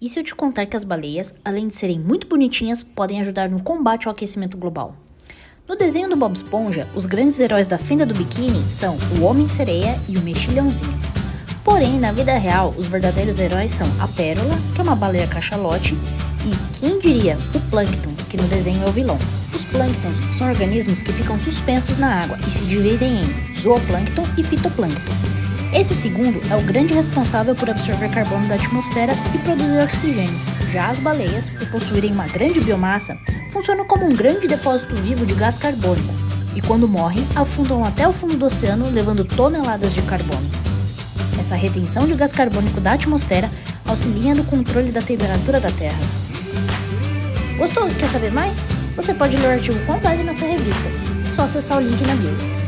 E se eu te contar que as baleias, além de serem muito bonitinhas, podem ajudar no combate ao aquecimento global? No desenho do Bob Esponja, os grandes heróis da fenda do biquíni são o Homem-Sereia e o Mexilhãozinho. Porém, na vida real, os verdadeiros heróis são a Pérola, que é uma baleia cachalote, e, quem diria, o Plâncton, que no desenho é o vilão. Os plânctons são organismos que ficam suspensos na água e se dividem em zooplâncton e fitoplâncton. Esse segundo é o grande responsável por absorver carbono da atmosfera e produzir oxigênio. Já as baleias, por possuírem uma grande biomassa, funcionam como um grande depósito vivo de gás carbônico e, quando morrem, afundam até o fundo do oceano, levando toneladas de carbono. Essa retenção de gás carbônico da atmosfera auxilia no controle da temperatura da Terra. Gostou? Quer saber mais? Você pode ler o artigo completo em nossa revista. É só acessar o link na bio.